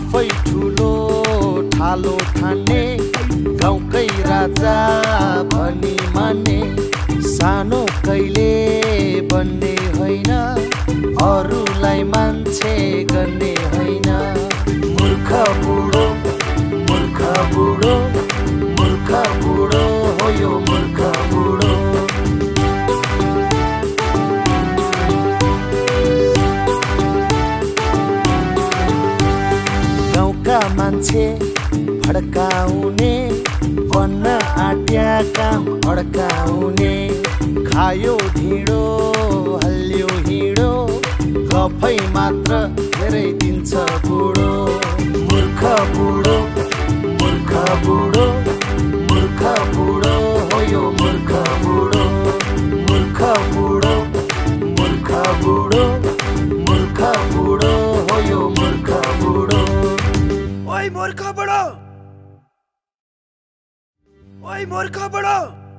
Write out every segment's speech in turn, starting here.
आफै ठुलो ठालो ठान्ने गाउँकै राजा भनी मान्ने सानो कहिले बन्ने होइन अरूलाई मान्छे गर्ने होइन मूर्ख बुढो मूर्ख बुढो मूर्ख बुढो हो यो मूर्ख बुढो गाउँका मान्छे भड्काउने बन्न आट्या काम अड्काउने खायो ढिँडो हल्यो हिँडो गफै मात्र धेरै दिन्छ बुढो मूर्ख बुढो मूर्ख बुढो मूर्ख बुढो हो यो मूर्ख बुढो मूर्ख बुढो मूर्ख बुढो मूर्ख बुढो हो यो मूर्ख बुढो ओइ मूर्ख बुढो ओइ मूर्ख बुढो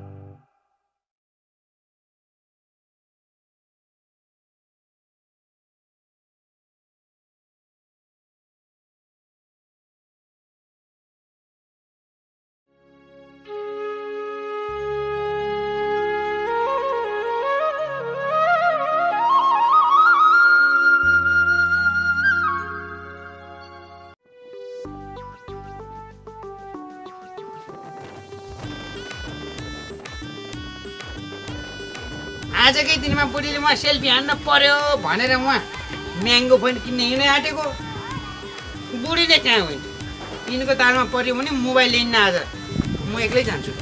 आजकै दिनमा बुढीले म सेल्फी हान्न पर्यो भनेर म म्याङ्गो फोन किन्ने हिँड्नै आँटेको बुढीले कहाँ होइन यिनको तालमा पर्यो भने मोबाइल लिन्न आज म एक्लै जान्छु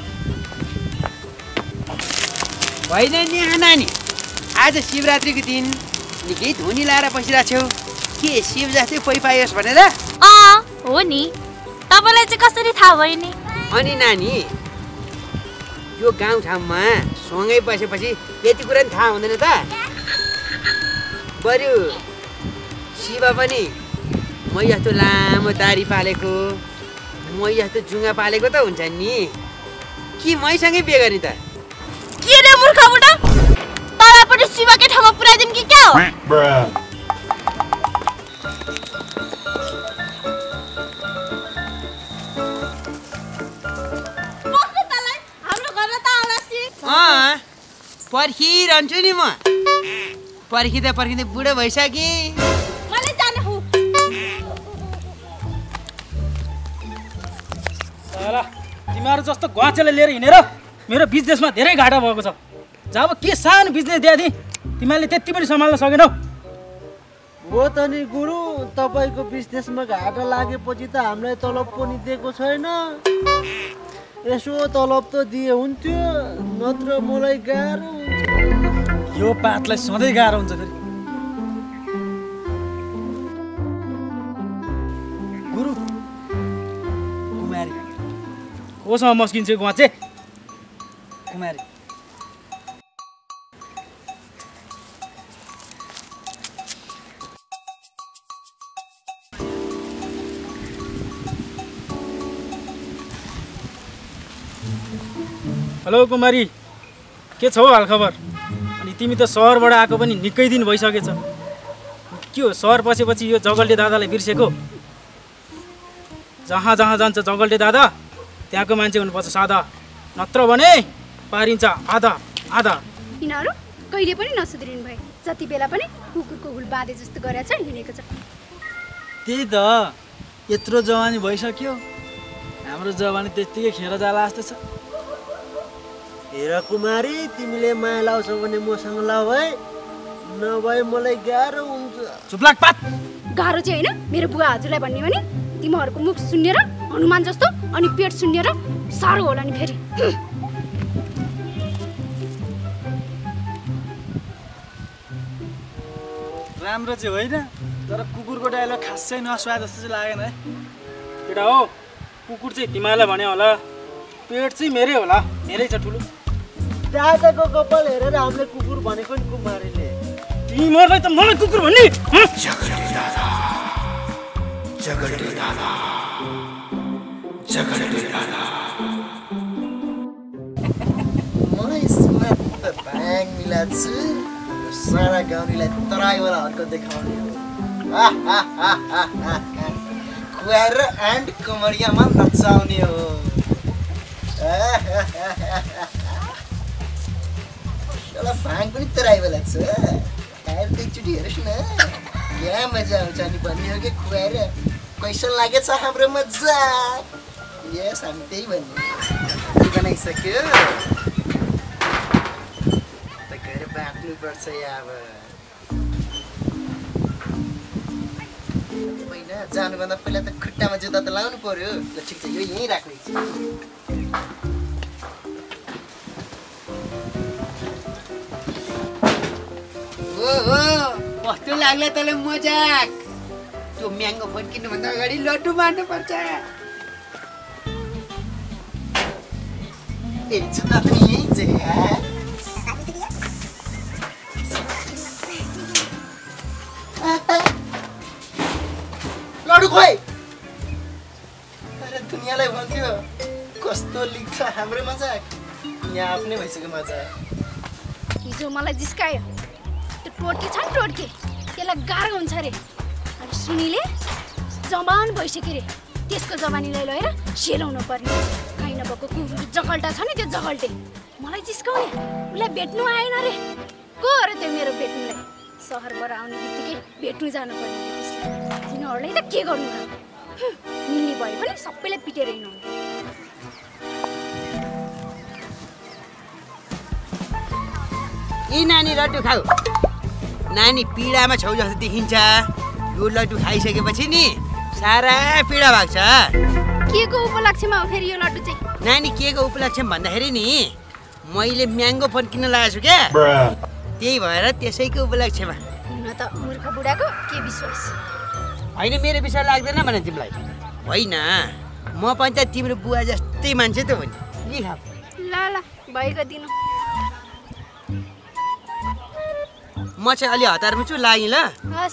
होइन नि नानी आज शिवरात्रिको दिन निकै धुनी लाएर बसिरहेको छौ के शिव जस्तै पैपायोस् भनेर हो नि तपाईँलाई चाहिँ कसरी थाहा भयो नि अनि नानी यो गाउँठाउँमा सँगै बसेपछि यति कुरा नि थाहा हुँदैन त बरु शिव पनि म यस्तो लामो दारी पालेको म यस्तो जुङ्गा पालेको त हुन्छ नि कि मैसँगै बिहे गर्ने त के रे मूर्ख बुढा तँलाई पनि शिवकै ठाउँमा पुर्याइदिउँ कि क्या हो पर्खिरहन्छु नि म पर्खिँदा पर्खिँदै बुढो भइसके तिमीहरू जस्तो ग्वाचेले लिएर हिँडेर मेरो बिजनेसमा धेरै घाटा भएको छ जब के सानो बिजनेस दिए तिमीहरूले त्यति पनि सम्हाल्न सकेनौ हो त नि गुरु तपाईँको बिजनेसमा घाटा लागेपछि त हामीलाई तलब पनि दिएको छैन यसो तलब त दिए हुन्थ्यो नत्र मलाई गाह्रो हुन्छ यो पातलाई सधैँ गाह्रो हुन्छ फेरि गुरु कुमारी कोसँग मस्किन्छ गुवाचे कुमारी हेलो कुमारी के छौ हालखबर अनि तिमी त सहरबाट आएको पनि निकै दिन भइसकेछ के हो सहर बसेपछि यो जगल्टे दादालाई बिर्सेको जहाँ जहाँ जान्छ जगल्टे दादा त्यहाँको मान्छे हुनुपर्छ सादा नत्र भने पारिन्छ आधा आधा यिनीहरू कहिले पनि नसुध्रिनु भए जति बेला पनि कुकुरको हुल बाँधे जस्तो गरेछ हिँडेको छ त्यही त यत्रो जवानी भइसक्यो हाम्रो जवानी त्यत्तिकै खेर जाला जस्तो छ हेर कुमारी तिमीले माया लाउँछौ भने मसँग लाऊ है नभए मलाई गाह्रो हुन्छ चुप्लाक पात गाह्रो चाहिँ होइन मेरो बुवा हजुरलाई भन्ने भने तिमीहरूको मुख सुन्नेर हनुमान जस्तो अनि पेट सुन्नेर साह्रो होला नि फेरि राम्रो चाहिँ होइन तर कुकुरको डायलग खासै नसुहा जस्तो चाहिँ लागेन है केटा हो कुकुर चाहिँ तिमीलाई भने होला पेट चाहिँ मेरै होला मेरै छ ठुलो दादाको कपाल हेरेर हामीले कुकुर भनेको नि कुमारीले तिमीहरूलाई त मलाई कुकुर भन्ने मलाई स्मार्ट भाङ मिलाछु सारा गाउँनीलाई तराईवाला हर्कत देखाउने खुवाएर एन्ड कमरियामा नचाउने हो। भाङ पनि तराई बेला छ खाएर त एकचोटि हेरोस् न क्या मजा आउँछ नि भन्ने हो कि खुवाएर कैसा लागेछ हाम्रो मजा। यस हामी त्यही भन्ने बनाइसक्यो त गएर बाँच्नुपर्छ अब। पहिला जानुभन्दा पहिला त खुट्टामा जुत्ता त लाउनु पर्यो। ल ठिक छ यो यहीँ राख्ने छ। कस्तो लाग्ला तँलाई मजाक? त्यो म्याङ्गो फोन किन्नुभन्दा अगाडि लड्डु मार्नुपर्छ। जुत्ता पनि यहीँ छ लड्डु खोइ। अरे दुनियाँलाई भन्थ्यो कस्तो लिन्छ हाम्रो मजाक, यहाँ आफ्नै भइसक्यो मजाक। हिजो मलाई जिस्कायो त्यो टोड्के छ नि टोड्के, त्यसलाई गाह्रो हुन्छ अरे। अनि सुनिले जवान भइसक्यो अरे, त्यसको जवानीलाई लगेर सेलाउनु पर्ने। काहीँ नभएको कुकुर जगल्टा छ नि त्यो जगल्टे मलाई जिस्काउने, उसलाई भेट्नु आएन अरे। को अरे त्यो मेरो भेट्नुलाई? सहरबाट आउने बित्तिकै भेट्नु जानुपर्ने त्यसलाई। तिनीहरूलाई त के गर्नु र? मिल्ने भए पनि सबैलाई पिटेर हिँड्नु। यी नानी लड्डु खाऊ। नानी पीडामा छौ जस्तो देखिन्छ। यो लड्डु खाइसकेपछि नि सारा पीडा भाग्छ। के को उपलक्ष्यमा हो फेरि यो लड्डु चाहिँ? नानी के को उपलक्ष्यमा भन्दाखेरि नि मैले म्याङ्गो फोन किन्न लागेको छु क्या, त्यही भएर त्यसैको उपलक्ष्यमा। हुन त मूर्ख बुढाको के विश्वास? होइन मेरो विश्वास लाग्दैन भने तिमीलाई? होइन म पनि त तिम्रो बुवा जस्तै मान्छे त हो नि। के खाऊ? ल ल भएको दिनु। म चाहिँ अलि हतारमा छु, लागि ल। हस्।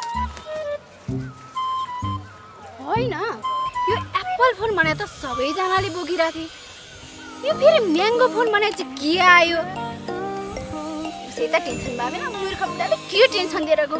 होइन यो एप्पल फोन भने त सबैजनाले बोकिरहेको थिए, यो फेरि म्याङ्गो फोन भने चाहिँ के आयो? उसै त टेन्सन भएन, मूर्ख बुढाले के टेन्सन दिएर गयो?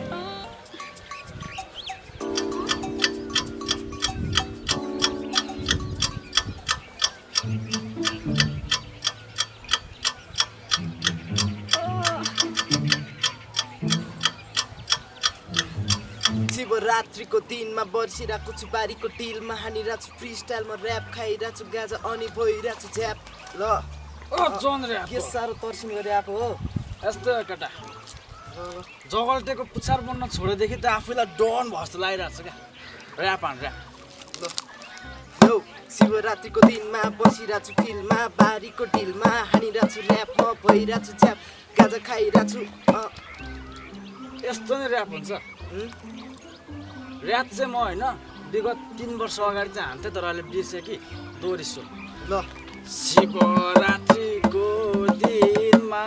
शिवरात्रिको दिनमा बर्सिरहेको छु बारीको टिलमा, हानिरहेको छु फ्री स्टाइलमा ऱ्याप, खाइरहेको छु गाजा अनि भइरहेको छु झ्याप। ल के साह्रो तर्सिन गरिरहेको हो यस्तो केटा जगल्टेको पुछार बन्न छोडेदेखि त आफूलाई डन भस्तो लागिरहेको छ क्या। ऱ्याप हान ऱ्याप। ल शिवरात्रिको दिनमा बसिरहेको छु फिल्डमा, बारीको टिलमा हानिरहेको छु ऱ्याप, म भइरहेको छु झ्याप, गाजा खाइरहेको छु। यस्तो नै ऱ्याप हुन्छ। ऱ्याप चाहिँ म होइन विगत 3 वर्ष अगाडि चाहिँ हान्थेँ, तर अहिले बिर्सेँ कि दोहोरिसो। ल शिवरात्रिको दिनमा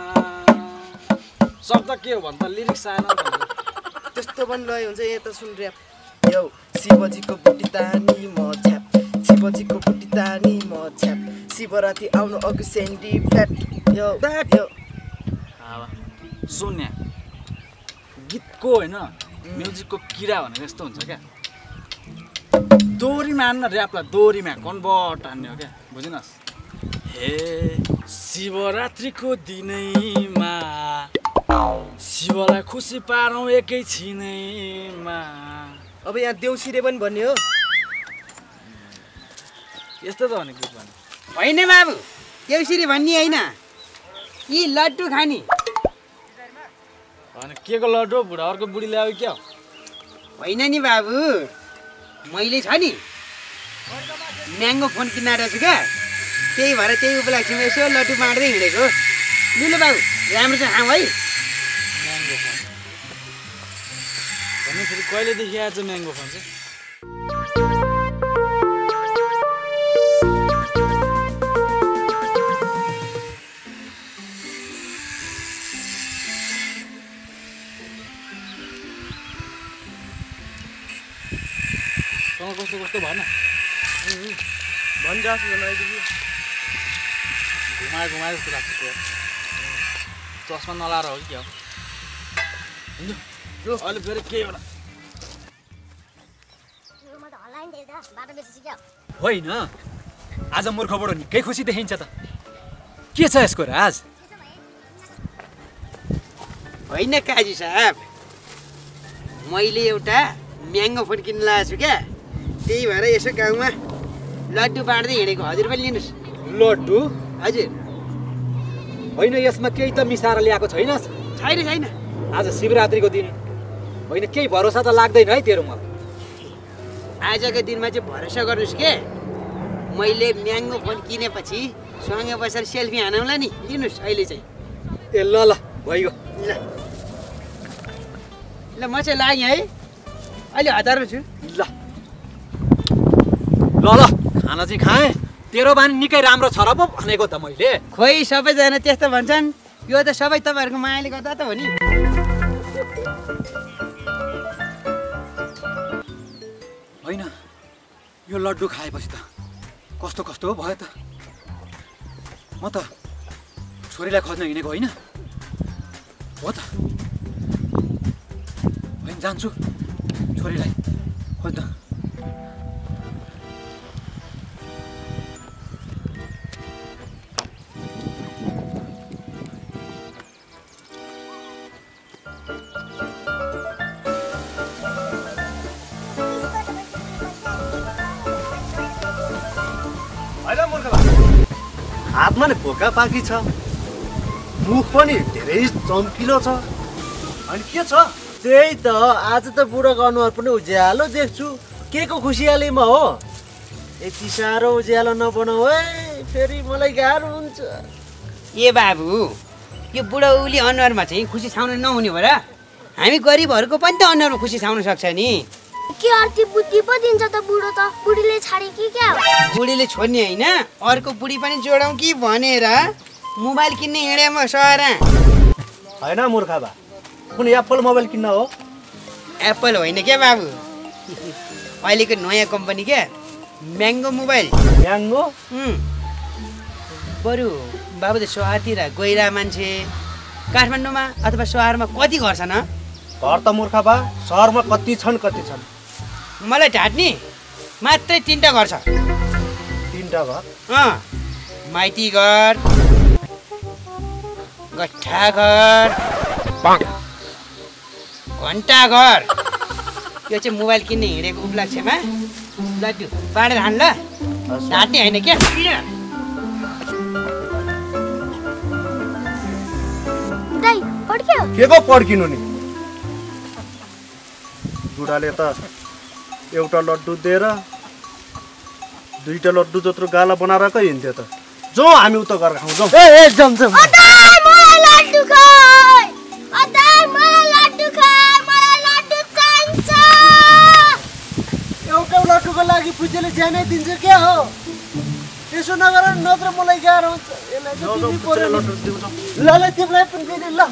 शब्द के हो भन् त? लिरिक्स आएन त्यस्तो पनि लय हुन्छ। यहाँ त सुन ऱ्याप। यौ शिवजीको बुटी तानी म झ्याप, शिवजीको बुटी तानी म झ्याप, शिवरात्रि आउनु अघि सेन्डी फ्ल्याट। यो सुन्ने गीतको होइन म्युजिकको किरा भनेको यस्तो हुन्छ क्या। दोहोरीमा हान्न ऱ्यापलाई, दोहोरीमा कन्भर्ट हान्ने हो क्या, बुझिनस्? हे शिवरात्रिको दिनैमा शिवलाई खुसी पारौँ एकैछिनैमा। अब यहाँ देउसिरे पनि भन्ने हो। यस्तो त हो नि गीत भन्ने। होइन बाबु, देउसिरे भन्ने होइन, यी लड्डु खाने। अनि के को लड्डु? बुढा अर्को बुढी ल्यायो क्या? होइन नि बाबु, मैले छ नि म्याङ्गो फोन किन्न आएको छु क्या, त्यही भएर त्यही उपलक्ष्यमा यसो लड्डु बाँड्दै हिँडेको। लु बाबु राम्रो छ खाऊ है। म्याङ्गो फोन भने फेरि कहिलेदेखि आएछ म्याङ्गो फोन चाहिँ? कस्तो कस्तो भएन भन्छ घुमाए घुमाए जस्तो लाग्छ। चस्मा नलाएर हो कि क्या हो? अहिले फेरि के एउटा बाटो बेसी सिक्यो होइन आज मूर्ख बुढो निकै खुसी देखिन्छ त के छ यसको राज होइन काजी साहब मैले एउटा म्याङ्गो फोन किन्न लागेको छु क्या त्यही भएर यसो गाउँमा लड्डु बाँड्दै हिँडेको हजुर पनि लिनुहोस् लड्डु हजुर होइन यसमा केही त मिसाएर ल्याएको छैन छैन आज शिवरात्रिको दिन होइन केही भरोसा त लाग्दैन है तेरो मलाई आजको दिनमा चाहिँ भरोसा गर्नुहोस् के मैले म्याङ्गो फोन किनेपछि सँगै बसेर सेल्फी हानौँला नि लिनुहोस् अहिले चाहिँ ए ल ल भइगयो ल म चाहिँ लागेँ है अहिले हतारमा छु ल ल ल खाना चाहिँ खाएँ तेरो बानी निकै राम्रो छ र पो भनेको त मैले खोइ सबैजना त्यस्तो भन्छन् यो त सबै तपाईँहरूको मायाले गर्दा त हो नि होइन यो लड्डु खाएपछि त कस्तो कस्तो भयो त म त छोरीलाई खोज्न हिँडेको होइन हो त होइन जान्छु छोरीलाई खोज्न हातमा नि भोका पाकी छ मुख पनि धेरै चम्किलो छ अनि के छ त्यही त आज त बुढोको अनुहार पनि उज्यालो देख्छु के को खुसियालीमा हो यति साह्रो उज्यालो नबनाऊ है फेरि मलाई गाह्रो हुन्छ ए बाबु यो बुढौली अनुहारमा चाहिँ खुसी छाउन नहुने भएर हामी गरिबहरूको पनि त अनुहारमा खुसी छाउन सक्छ नि के अर्ती बुद्धि पो दिन्छ त बुढो त बुढीले छाडे कि क्या बुढीले छोड्ने होइन अर्को बुढी पनि जोडौँ कि भनेर मोबाइल किन्ने हिँडे म सहर होइन मूर्खा बा कुन एप्पल मोबाइल किन्न हो एप्पल होइन क्या बाबु अहिलेको नयाँ कम्पनी क्या म्याङ्गो मोबाइल म्याङ्गो बरु बाबु त सहरतिर गइरा मान्छे काठमाडौँमा अथवा सहरमा कति घर छ न घर त मूर्खा बा सहरमा कति छन् मलाई ढाट्ने मात्रै 3टा घर छ 3टा घर माइती घर गट्ठा घर घन्टा घर यो चाहिँ मोबाइल किन्ने हिँडेको उपलक्ष्यमा लड्डु बाँडेर हान ल ढाट्ने होइन क्या दाइ पड्क्यो के को पड्किनु नि बुढाले त एउटा लड्डु दिएर 2टा लड्डु जत्रो गाला बनाएर हिँड्थ्यो त जो हामी उता गरेर खाउँ जाउँ ए जाउँ मलाई लड्डु खाइ मलाई लड्डु चाहिन्छ एउटा लड्डुको लागि पुजेले ज्यानै दिन्छ क्या हो यसो नगर नत्र मलाई गाह्रो हुन्छ यसलाई चाहिँ दिनु पर्यो लड्डु दिउँछ ल तिमीलाई पनि दिने ल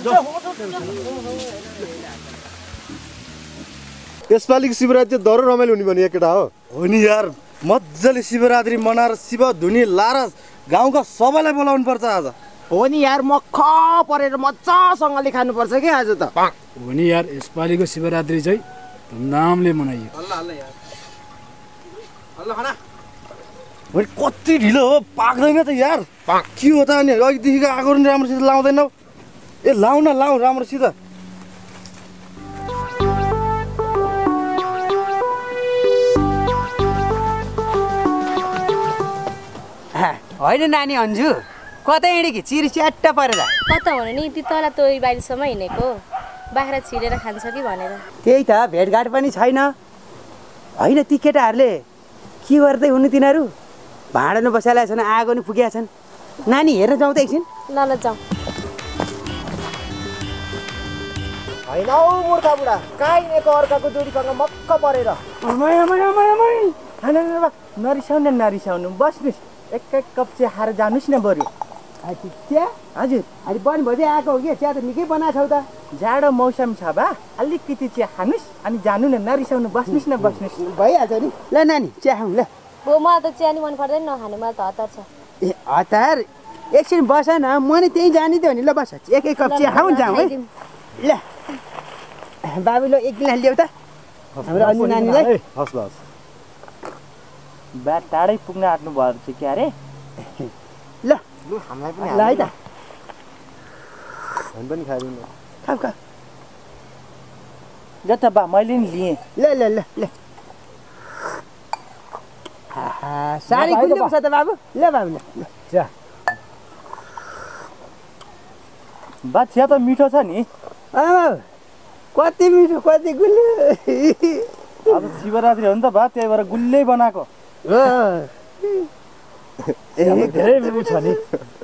यसपालिको शिवरात्रि दह्रो रमाइलो हुने भने केटा हो नि यार मजाले शिवरात्रि मनाएर शिव धुनी लाएर गाउँका सबैलाई बोलाउनु पर्छ आज हो नि यार मख परेर मजासँगले खानुपर्छ कि आज त हो नि यार यसपालिको शिवरात्रि चाहिँ धुमधामले मनाइयो कति ढिलो हो पाक्दैन त यार के हो त अनि अघिदेखिको आगो पनि राम्रोसित लाउँदैनौ ए लाउ न लाउ राम्रोसित होइन नानी अन्जु कतै हिँडेकी चिरी च्याट्ट परेर कता हुनु नि ती तल तोरी बारीसम्म हिँडेको बाख्रा छिरेर खान्छ कि भनेर त्यही त भेटघाट पनि छैन होइन ती केटाहरूले के गर्दै हुनु तिनीहरू भाँडामा बसालेका छन् आगो नि फुकेका छन् नानी हेर्न जाउँ त एकछिन ल जाउँ होइन हौ मूर्खा बुढा कहीँ एक अर्काको जोडीसँग मक्क परेर नरिसाउनु बस्नुहोस् एक कप चिया खाएर जानुहोस् न बरु चिया हजुर अहिले बन्द भइदिए आएको हो कि चिया त निकै बनाएको छौ त जाडो मौसम छ बा अलिकति चिया खानुहोस् अनि जानु न नरिसाउनु बस्नुहोस् न भइहाल्छ नि ल नानी चिया खाउँ ल हो मलाई त चिया नि मन पर्दैन नखाने मलाई त हतार छ ए हतार एकछिन बस न म नि त्यहीँ जाने थियो नि ल बस एक कप चिया खाउँ जाउँ है ल बाबु ल एक गिलास ल्याऊ त हाम्रो अन्य नानीलाई हस् ल बा टाढै पुग्न आँट्नु भयो चाहिँ क्या रे ल हामीलाई पनि ल है त हामी पनि खाइदिनु खा खा ल त बा मैले नि लिएँ ल ल ल ल सारी गुल्यो छ त बाबु ल बाबु ल जा बा चिया त मिठो छ नि कति मिठो कति गुल्यो अब शिवरात्रि हो नि त बा त्यही भएर गुल्लै बनाएको धेरै मिठो छ नि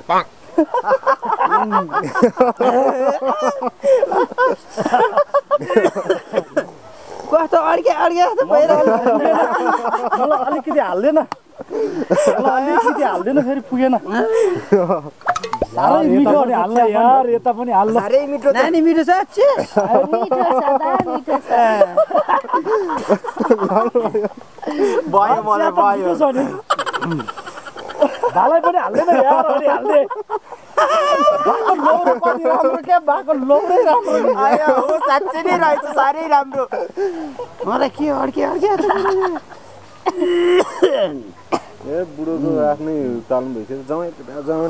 कस्तो अड्के जस्तो भइरहेको मलाई अलिकति हाल्दैन फेरि पुगेन साह्रै मिठो हाल्ला यार यता पनि हाल्ला साह्रै मिठो नानी मिठो छ भयो मलाई भयो भालाई पनि हाल्दैन यार अलि हाल्दे बाको लौरै राम्रो हो साँच्चै नै रहेछ साह्रै राम्रो मलाई के अड्के ए बुढोको आफ्नै तालमा भइसक्यो जाउँ न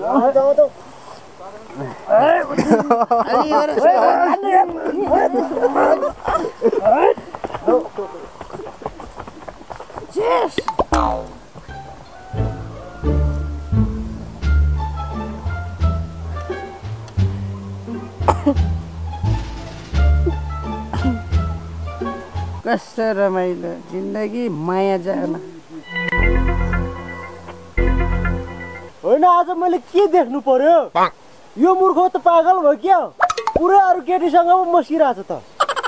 कस्तो रमाइलो जिन्दगी माया जान होइन आज मैले के देख्नु पर्यो यो मूर्ख त पागल भयो क्या पुरै अरू केटीसँग पो मसिरहेछ त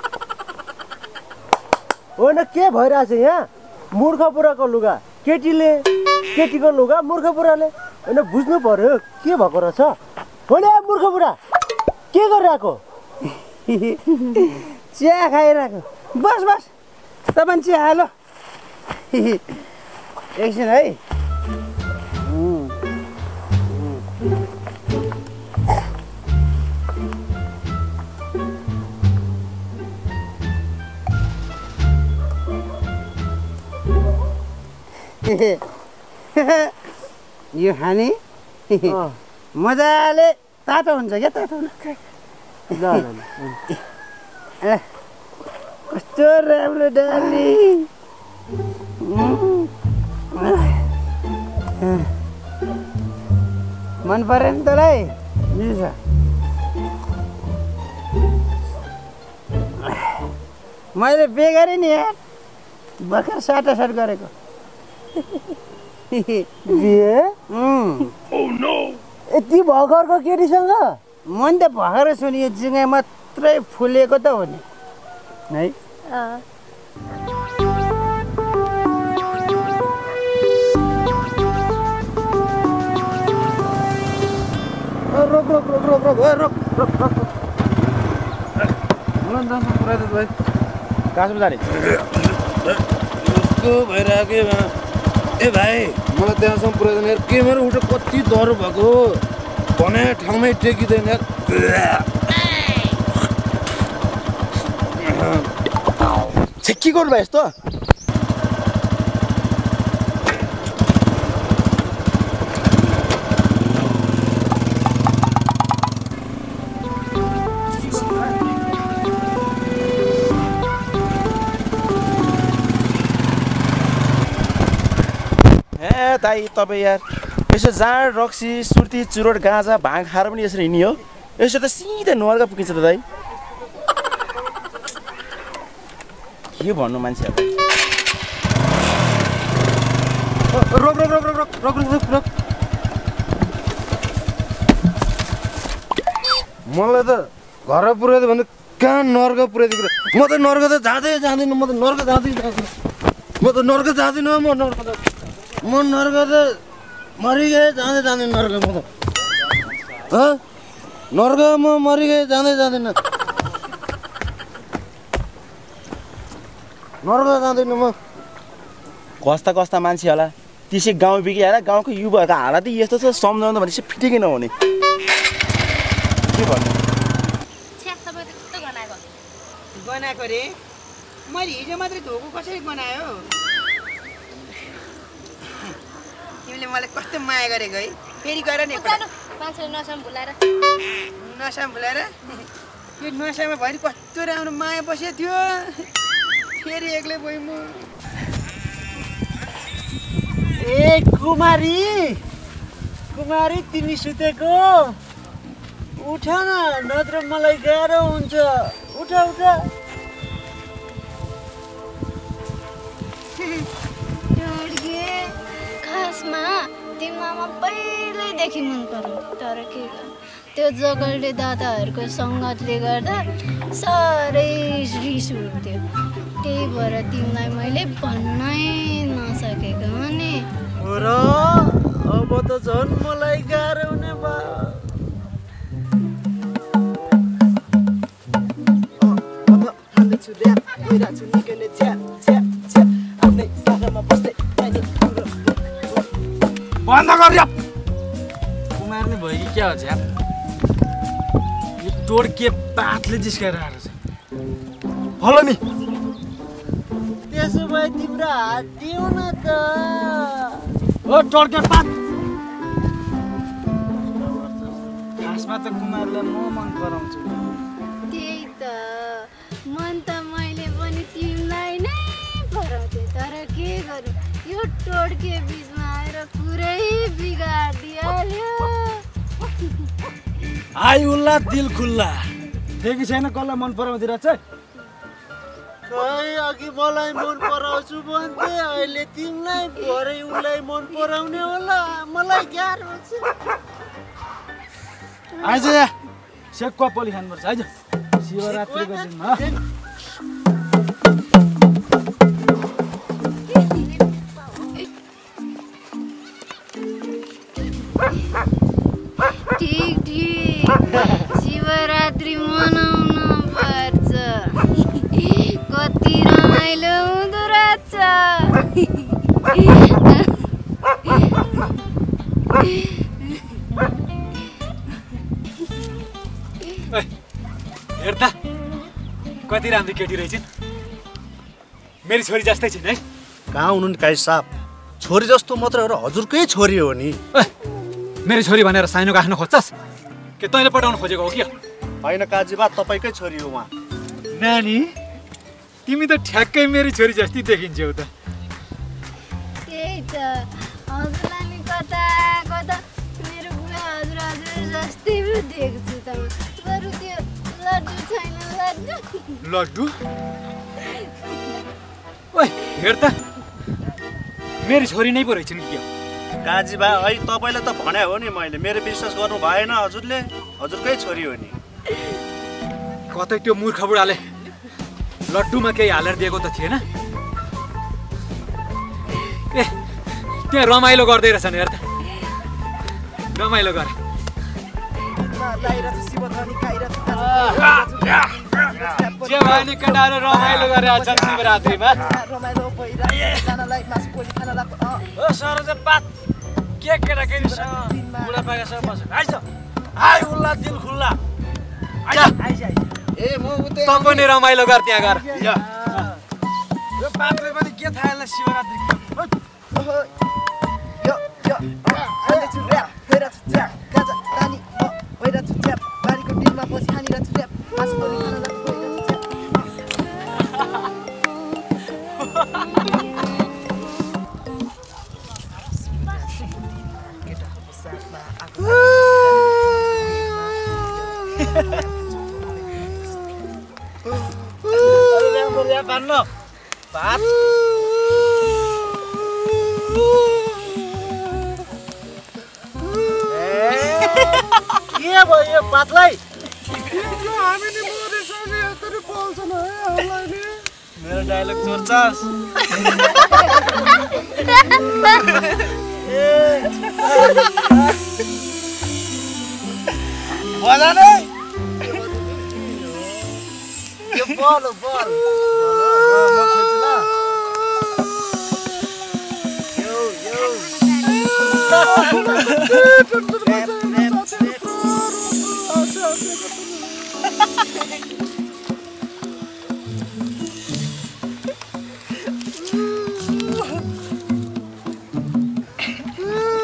होइन के भइरहेछ यहाँ मूर्ख बुढाको लुगा केटीको लुगा मूर्ख बुढाले होइन बुझ्नु पर्यो के भएको रहेछ होइन मूर्ख बुढा के गरिरहेको चिया खाइरहेको बस तपाईँ चिया हालो एकछिन है यो खाने मजाले तातो हुन्छ क्या तातो कस्तो राम्रो डाली मन पऱ्यो नि तँलाई मिल्छ मैले बेगरी नि यार भर्खर साटासाट गरेको बिहे यति भर्खरको केटीसँग मन त भर्खर सुनि यो जिङ्गा मात्रै फुलेको त हो नि है रोक कहाँसम्म जाने कस्तो भइरहेको ए भाइ मलाई त्यहाँसम्म पुऱ्याइदिनु यार के मेरो उठो कति डर भएको भने ठाउँमै टेकिँदैन यार के गर्नु भयो यस्तो दाइ तपाईँ यार यसो जाँड रक्सी सुर्ती चुरोट गाँजा भाङ खाएर पनि यसरी हिँड्ने हो यसो त सिधै नर्क पुगिन्छ त दाइ के भन्नु मान्छेहरूलाई रोक मलाई त घर पुऱ्याइदियो भने कहाँ नर्क पुऱ्याइदिएको म त नर्क त जाँदिनँ म त नर्क जाँदिनँ म नर्क त मरिगए जाँदैन नर्क म त नर्क म मरिगए जाँदैन नर्क जाँदैन म कस्ता मान्छे होला त्यसै गाउँ बिग्रिएर गाउँको युवाहरूको हालत यस्तो छ सम्झाउँदा भने चाहिँ फिटिकै नहुने के भन्नु गनाएको रे मैले हिजो मात्रै धोको कसरी गनायो तिमीले मलाई कस्तो माया गरेको है फेरि गर नि मान्छेले नसाम भुलाएर यो नसामा भरि कस्तो राम्रो माया बसेको थियो फेरि एक्लै भएँ म ए कुमारी तिमी सुतेको उठ न नत्र मलाई गाह्रो हुन्छ उठ खासमा तिमीलाई म पहिल्यैदेखि मन पराउँथेँ तर के गर्नु त्यो जगल्टे दादाहरूको सङ्गतले गर्दा साह्रै रिस उठ्थ्यो त्यही भएर तिमीलाई मैले भन्नै नसकेको हो नि र अब त झन् मलाई गाह्रो हुने भयो बन्द गर कुमारले भयो कि क्या हो झ्याप यो तोड्के पातले जिस्काएर आएको छ फलो नि त्यसो भए तिम्रो हात दिउ न त ओ तोड्के पात खासमा त कुमारलाई म मन पराउँछु त्यही त मन त मैले पनि तिमीलाई नै पराउँथेँ तर के गरौँ यो टोड्के बिचमा आएर पुरै बिगाडिदिहाल्यो हाई उल्ला दिल खुल्ला देखि छैन कसलाई मन पराउँदिरहेको छ खै अघि मलाई मन पराउँछु भन्थे अहिले तिमीलाई भरे उसलाई मन पराउने होला मलाई गाह्रो छ आइज सेक्वा पोली खानुपर्छ आइज शिवरात्रिको दिनमा ठीक शिवरात्रि मनाउनु पर्छ कति रमाइलो हुँदो रहेछ हेर्दा कति राम्रो केटी रहेछन् मेरी छोरी जस्तै छिन् है कहाँ हुनु नि काई साहब छोरी जस्तो मात्र हो र हजुरकै छोरी हो नि मेरो छोरी भनेर साइनोको आफ्नो खोज्छस् के तैँले पठाउन खोजेको हो कि होइन काजीबा तपाईँकै छोरी हो उहाँ नानी तिमी त ठ्याक्कै मेरी छोरी जस्तै देखिन्छौ त त्यही त हजुरलाई नि कता मेरो बुढा हजुर जस्तै देख्छु त बरु त्यो लड्डु छैन लड्डु ओइ हेर त मेरी छोरी नै पो रहेछन् कि काजीबा अहिले तपाईँले त भने हो नि मैले मेरो विश्वास गर्नु भएन हजुरले हजुरकै छोरी हो नि कतै त्यो मूर्ख बुढाले लड्डुमा केही हालेर दिएको त थिएन ए त्यहाँ रमाइलो गर्दै रहेछन् हेर त रमाइलो गर जे भयो नि केटाहरू रमाइलो गरेर आउँछन् शिवरात्रिमा सरोज पात के केटाकेटी बुढापाका सब बस्छ आइज हाई उल्ला दिल खुल्ला ए म उतै तँ पनि रमाइलो गर त्यहाँ गएर यो पातले पनि के थाहा होला शिवरात्रि भात के भयो यो पातलाई मेरो डायलग चोर्छस् बजा नै यो बल बल म खेल्छु ल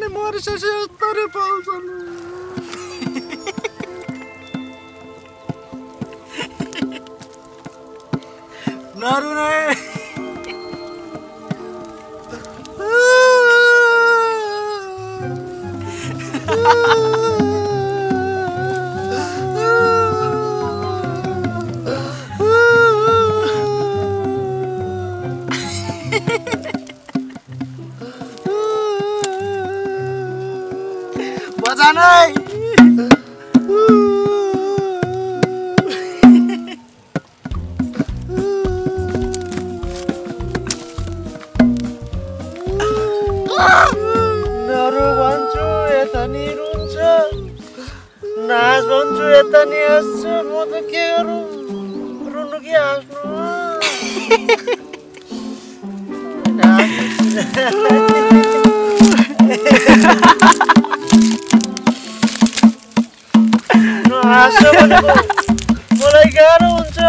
मरिसकेपछि यस्तरी पाउँछन् नरुने बजानै नरु भन्छु यता नि रुन्छ नाच भन्छु यता नि हाँस्छु म त के गरौँ रुनु कि हाँस्नु भनेको मलाई गाह्रो हुन्छ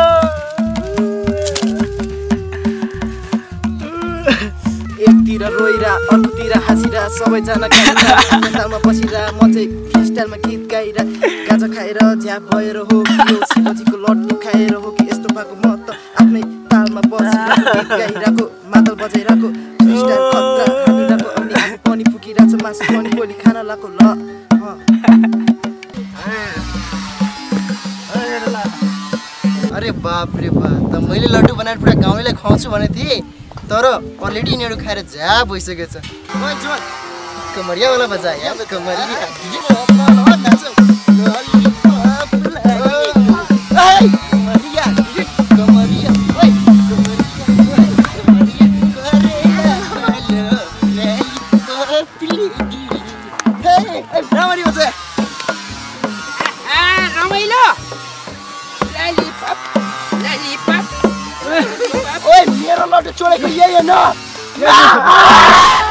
एकतिर रोइरा अर्कोतिर हाँसिरा सबैजना गाइरा बसिरा म चाहिँ फ्रिस्टाइलमा गीत गाइरा गाजा खाएर झ्याप भएर हो कि शिवजीको लड्डु खाएर हो कि यस्तो भएको म त आफ्नै तालमा बसिरा गीत गाइरहेको मादल बजाइरहेको फ्रिस्टाइल खतरा हानिरहेको अनि आफू पनि फुकिरहेको छ मासु पनि भोलि खाना लगाएको ल अरे बाप रे बाप त मैले लड्डु बनाएर पुरा गाउँलाई खुवाउँछु भनेको थिएँ तर अलरेडी यिनीहरू खाएर झ्याप भइसकेको छ कमरियावाला बजा या कमरिया मेरो लड्डु चोरेको यही हो न